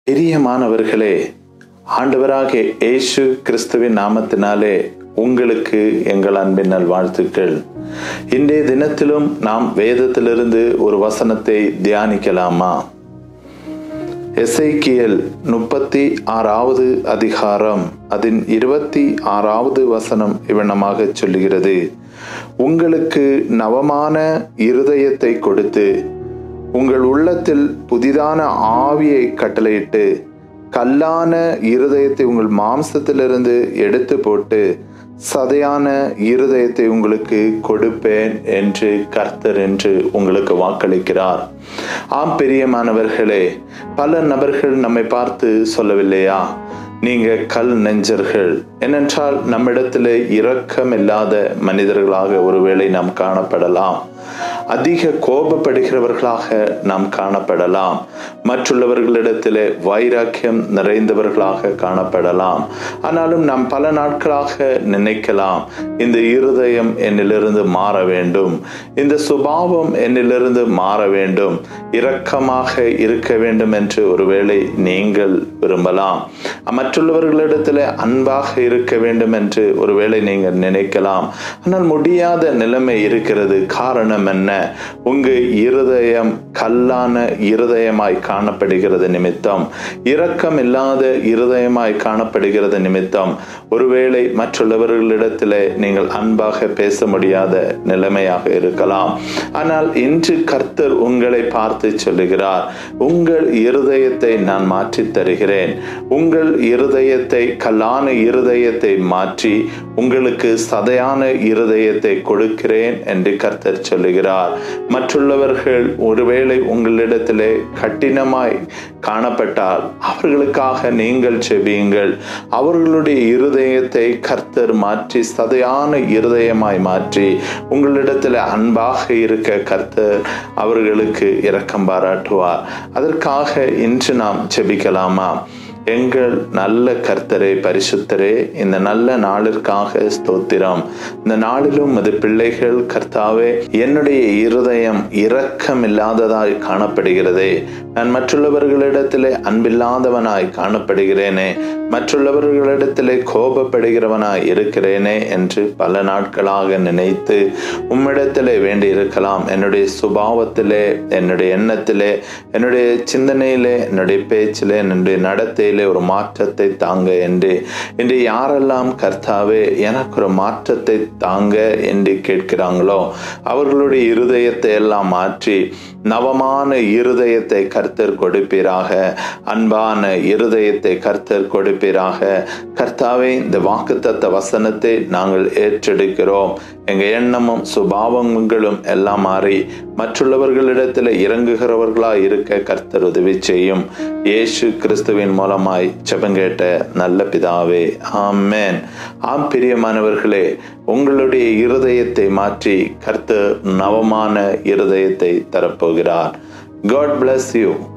பிரியமானவர்களே, ஆண்டவராகிய இயேசு கிறிஸ்துவின் நாமத்தினாலே உங்களுக்கு எங்கள் அன்பின் நல்வாழ்த்துக்கள். இன்றைய தினத்திலும் நாம் வேதத்திலிருந்து ஒரு வசனத்தை தியானிக்கலாமா? எசேக்கியேல் 36வது அதிகாரம் அதன் 26வது வசனம் இவ்வண்ணமாக சொல்லுகிறது: உங்களுக்கு நவமான இருதயத்தை கொடுத்து உங்கள் உள்ளத்தில் புதிதான ஆவியை கட்டளையிட்டு கல்லான இருதயத்தை உங்கள் மாம்சத்திலிருந்து எடுத்து போட்டு சதையான இருதயத்தை உங்களுக்கு கொடுப்பேன் என்று கர்த்தர் என்று உங்களுக்கு வாக்களிக்கிறார். ஆம் பிரியமானவர்களே, பல நபர்கள் நம்மை பார்த்து சொல்லவில்லையா, நீங்க கல் நெஞ்சர்கள்? ஏனென்றால் நம்மிடத்திலே இரக்கம் இல்லாத மனிதர்களாக ஒருவேளை நாம் காணப்படலாம், அதிக கோபப்படுகிறவர்களாக நாம் காணப்படலாம், மற்றுள்ளவர்களிடத்திலே வைராக்கியம் நிறைந்தவர்களாக காணப்படலாம். ஆனாலும் நாம் பல நாட்களாக நினைக்கலாம், இந்த இருதயம் என்னிலிருந்து மாற வேண்டும், இந்த சுபாவம் என்னிலிருந்து மாற வேண்டும், இரக்கமாக இருக்க வேண்டும் என்று ஒருவேளை நீங்கள் விரும்பலாம். மற்றுள்ளவர்களிடத்திலே அன்பாக இருக்க வேண்டும் என்று ஒருவேளை நீங்கள் நினைக்கலாம். ஆனால் முடியாத நிலைமை இருக்கிறது. காரணம் என்ன? உங்க இருதயம் கல்லான இருதயமாய் காணப்படுகிறது நிமித்தம், இரக்கம் இல்லாத இருதயமாய் காணப்படுகிறது நிமித்தம் ஒருவேளை மற்றுள்ளவர்களிடத்திலே நீங்கள் அன்பாக பேச முடியாத நிலைமையாக இருக்கலாம். ஆனால் இன்று கர்த்தர் உங்களை பார்த்து சொல்லுகிறார், உங்கள் இருதயத்தை நான் மாற்றி தருகிறேன். உங்கள் இருதயத்தை, கல்லான இருதயத்தை மாற்றி உங்களுக்கு சதையான இருதயத்தை கொடுக்கிறேன் என்று கர்த்தர் சொல்லுகிறார். மற்றுள்ளவர்கள் ஒருவேளை உங்களிடத்திலே கடினமாய் காணப்பட்டால் அவர்களுக்காக நீங்கள் செபியுங்கள். அவர்களுடைய இருதயத்தை கர்த்தர் மாற்றி சதையான இருதயமாய் மாற்றி உங்களிடத்தில் அன்பாக இருக்க கர்த்தர் அவர்களுக்கு இரக்கம் பாராட்டுவார். அதற்காக இன்று நாம் செபிக்கலாமா? எங்கள் நல்ல கர்த்தரே, பரிசுத்தரே, இந்த நல்ல நாளிற்காக ஸ்தோத்திரம். இந்த நாளிலும் அது பிள்ளைகள் கர்த்தாவே, என்னுடைய இருதயம் இரக்கம் இல்லாததாய் காணப்படுகிறதே, நான் மற்றுள்ளவர்களிடத்திலே அன்பில்லாதவனாய் காணப்படுகிறேனே, மற்றுள்ளவர்களிடத்திலே கோபப்படுகிறவனாய் இருக்கிறேனே என்று பல நாட்களாக நினைத்து உம்மிடத்திலே வேண்டி இருக்கலாம். என்னுடைய சுபாவத்திலே, என்னுடைய எண்ணத்திலே, என்னுடைய சிந்தனையிலே, என்னுடைய பேச்சிலே, என்னுடைய நடத்தை ஒரு மாற்றத்தை தாங்க என்று யாரெல்லாம் கர்த்தாவே எனக்கு ஒரு மாற்றத்தை தாங்க என்று கேட்கிறாங்களோ அவர்களுடைய இருதயத்தை எல்லாம் மாற்றி நவமான இருதயத்தை கர்த்தர் கொடுப்பீராக, அன்பான இருதயத்தை கர்த்தர் கொடுப்பீராக. கர்த்தாவே, இந்த வாக்குத்தத்த வசனத்தை நாங்கள் ஏற்றெடுக்கிறோம். எங்க எண்ணமும் சுபாவங்களும் எல்லாம் மாறி மற்றுள்ளவர்களிடத்தில் இறங்குகிறவர்களா இருக்க கர்த்தர் உதவி செய்யும். இயேசு கிறிஸ்துவின் மூலமாய் ஜெபங்கேட்ட நல்ல பிதாவே, ஆமென். ஆம் பிரியமானவர்களே, உங்களுடைய இருதயத்தை மாற்றி கர்த்தர் நவமான இருதயத்தை தரப்போகிறார். God bless you.